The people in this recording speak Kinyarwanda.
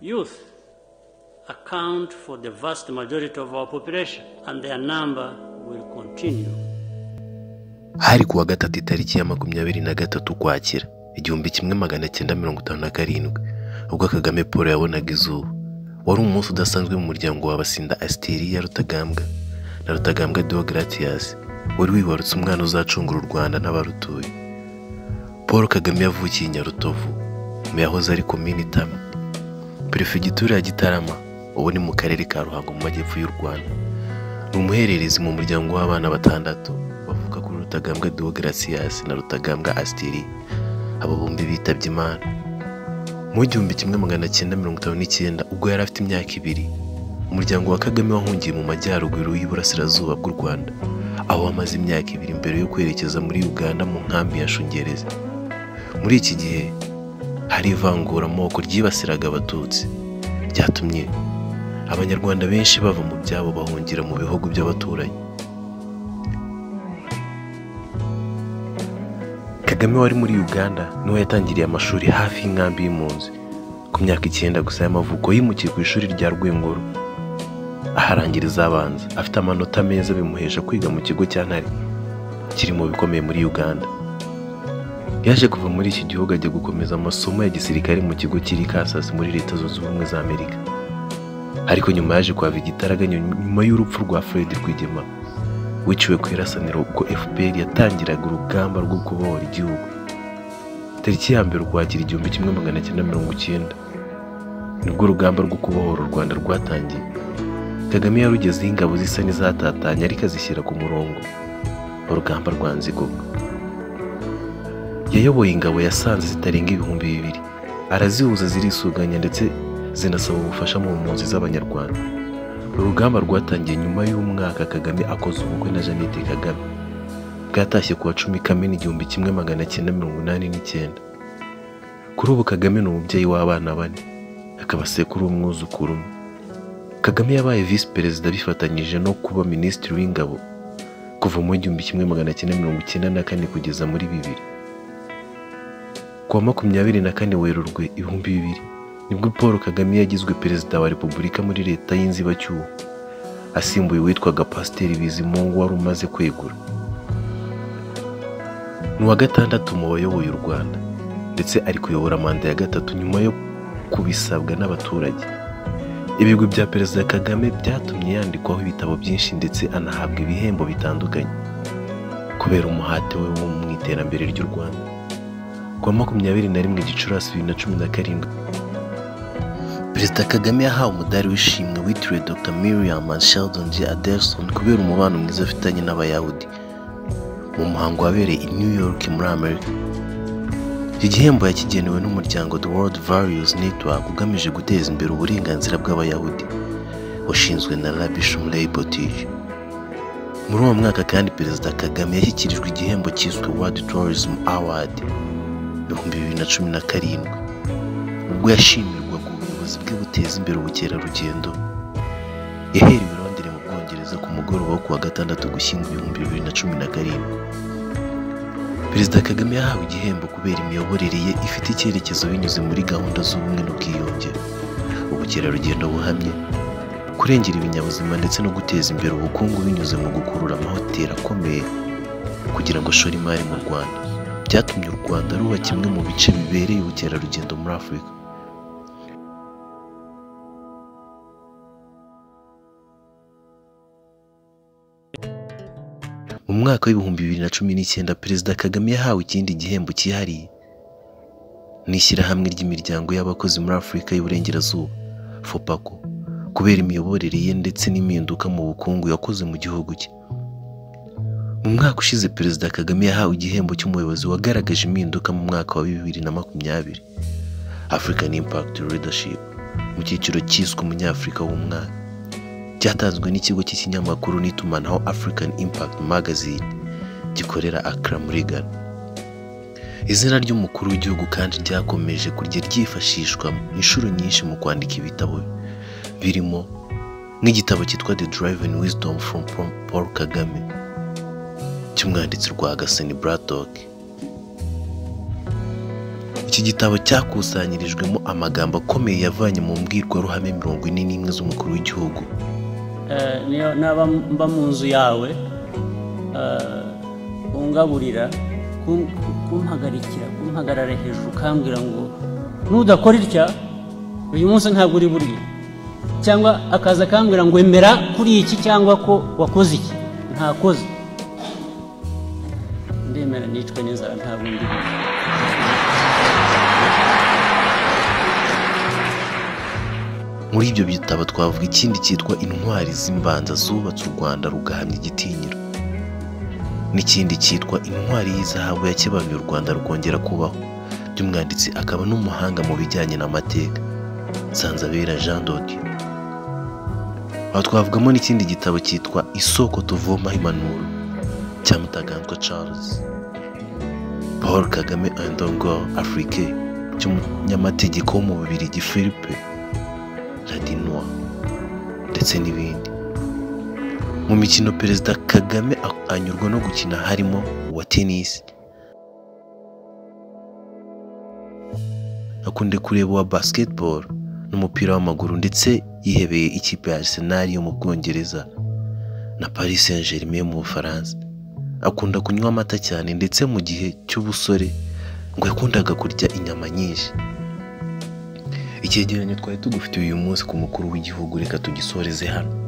Youth account for the vast majority of our population, and their number will continue. Hari kuwa gatatu itariki ya 23 Ukwakira 1957 ubwo Kagame Paul yabonaga izuba. Wari umunsi udasanzwe mu muryango w'abasinda Asteri ya Rutagambwa na Rutagambwa Biography wari wibarutse umwana uzacungura u Rwanda n'abarutuye. Paul Kagame yavukiye Nyarutovu mu yahoze ari komini Tama, perefegitura ya Gitarama, ubu ni mu karere ka Ruhango mu majyepfo y'u Rwanda. Ni umuhererezi mu muryango w'abana batandatu bavuka kuri Rutagambwa Biography na Rutagambwa Asteri. Abo bombi bitabye Imana mu 1959 ubwo yari afite imyaka 2. Umuryango wa Kagame wahungiye mu majyaruguru y'Iburasirazuba bw'u Rwanda, aho wamaze imyaka 2 mbere yo kwerekeza muri Uganda mu nkambi ya Shungereza. Muri iki gihe hari ivangura amoko ryibasiraga Abatutsi, byatumye Abanyarwanda benshi bava mu byabo bahungira mu bihugu by'abaturanyi. Kagame wari muri Uganda niwe yatangiriye amashuri hafi y'inkambi y'impunzi. Ku myaka 9 gusa y'amavuko yimukiye ku ishuri rya Rwengoro, aharangiriza abanza. Afite amanota meza bimuhesha kwiga mu kigo cya Ntare kiri mu bikomeye muri Uganda. Yaje kuva muri iki gihugu ajya gukomeza amasomo ya gisirikare mu kigo kiri Kansas muri Leta Zunze Ubumwe za Amerika. Ariko nyuma yaje kwava igitaraganya nyuma y'urupfu rwa Fred Rwigema wiciwe ku irasaniro ubwo FPR yatangiraga urugamba rwo kubohora igihugu. Tariki ya 1 Ukwakira 1990 nibwo urugamba rwo kubohora u Rwanda rwatangiye. Kagame yarugezeho ingabo zisa n'izatatanye ariko azishyira ku murongo. Urugamba rwa Nzigogo yayoboye ingabo yasanze zitarenga 2,000, arazihuza zirisuganya ndetse zinasaba ubufasha mu mpunzi z'Abanyarwanda. Urugamba rwatangiye nyuma y'umwaka Kagame akoze ubukwe na Jeannette Kagame, bwatashye kuwa 10 Kamena 1989. Kuri ubu Kagame ni umubyeyi w'abana 4, akaba sekuru umwuzukuru umwe. Kagame yabaye vice perezida bifatanyije no kuba minisitiri w'ingabo kuva mu 1994 kugeza muri 2000. Kuwa 24 Werurwe 2000 nibwo Paul Kagame yagizwe perezida wa Repubulika muri leta y'inzibacyuho, asimbuye witwaga Pasiteri Bizimungu wari umaze kwegura. Ni uwa gatandatu mu bayoboye u Rwanda ndetse ari kuyobora manda ya 3 nyuma yo kubisabwa n'abaturage. Ibigwi bya Perezida Kagame byatumye yandikwaho ibitabo byinshi ndetse anahabwa ibihembo bitandukanye kubera umuhate we wo mu iterambere ry'u Rwanda. Kuwa 21 Gicurasi 2017 Perezida Kagame yahawe umudari w'ishimwe witiriwe Dr. Miriam Sheldon G. Adelson kubera umubano mwiza afitanye n'Abayahudi mu muhango wabereye i New York muri Amerika. Iki gihembo yakigenewe n'umuryango The World Values Network ugamije guteza imbere uburenganzira bw'Abayahudi washinzwe na Rabbi Shmuley Boteach. Muri uwo mwaka kandi Perezida Kagame yashyikirijwe igihembo cyiswe World Tourism Award 2017 ubwo yashimirwaga ubuyobozi bwe buteza imbere ubukerarugendo. Yaherewe i Londres mu Bwongereza ku mugoroba wo kuwa 6 Ugushyingo 2017. Perezida Kagame yahawe igihembo kubera imiyoborere ye ifite icyerekezo binyuze muri gahunda z'ubumwe n'ubwiyunge, ubukerarugendo buhamye, kurengera ibinyabuzima ndetse no guteza imbere ubukungu binyuze mu gukurura amahoteli akomeye kugira ngo ashore imari mu Rwanda. Byatumye u Rwanda ruba kimwe mu bice bibereye ubukerarugendo muri Afurika. Mu mwaka w'2019 Perezida Kagame yahawe ikindi gihembo cyihariye n'ishyirahamwe ry'imiryango y'abakozi muri Afurika y'Uburengerazuba FOPACO kubera imiyoborere ye ndetse n'impinduka mu bukungu yakoze mu gihugu cye. Mu mwaka ushize Perezida Kagame yahawe igihembo cy'umuyobozi wagaragaje impinduka mu mwaka wa 2020 African Impact Leadership mu cyiciro cyiswe umunyafurika w'umwaka, cyatanzwe n'ikigo cy'ikinyamakuru n'itumanaho African Impact Magazine gikorera Accra muri Ghana. Izina ry'umukuru w'igihugu kandi ryakomeje kujya ryifashishwa inshuro nyinshi mu kwandika ibitabo birimo nk'igitabo cyitwa The Driving Wisdom from Paul Kagame cy'umwanditsi Rwagasani Braddock. iki gitabo cyakusanyirijwemo amagambo akomeye yavanye mu mbwirwaruhame 41 z'umukuru w'igihugu. Niyo naba mba mu nzu yawe ungaburira kumpagarara hejuru ukambwira ngo nudakora itya uyu munsi ntabwo uri burye, cyangwa akaza akambwira ngo emera kuri iki cyangwa ko wakoze iki ntakoze, ndemera nicwe n'inzara ntabwo ndi burye. Muri ibyo bitabo twavuga ikindi cyitwa intwari z'imbanza zubatse u Rwanda rugahamya igitinyiro, n'ikindi cyitwa intwari y'izahabu yakebanuye u Rwanda rukongera kubaho, by'umwanditsi akaba n'umuhanga mu bijyanye n'amateka Sanzabera Jean Dodieu. Aho twavugamo n'ikindi gitabo cyitwa Isoko tuvomaho impanuro cya Mutaganzwa Charles, Paul Kagame Indongo Afrique cy'umunyamategeko wo mu Bubiligi Philippe Ladinois, ndetse n'ibindi. Mu mikino Perezida Kagame anyurwa no gukina harimo uwa tennis, akunde kureba uwa basketball n'umupira w'amaguru, ndetse yihebeye ikipe ya Arsenal yo mu Bwongereza na Paris Saint-Germain mu Bufaransa. Akunda kunywa amata cyane, ndetse mu gihe cy'ubusore ngo yakundaga kurya inyama nyinshi. Icyegeranyo twari tugufitiye uyu munsi ku mukuru w'igihugu reka tugisoreze hano.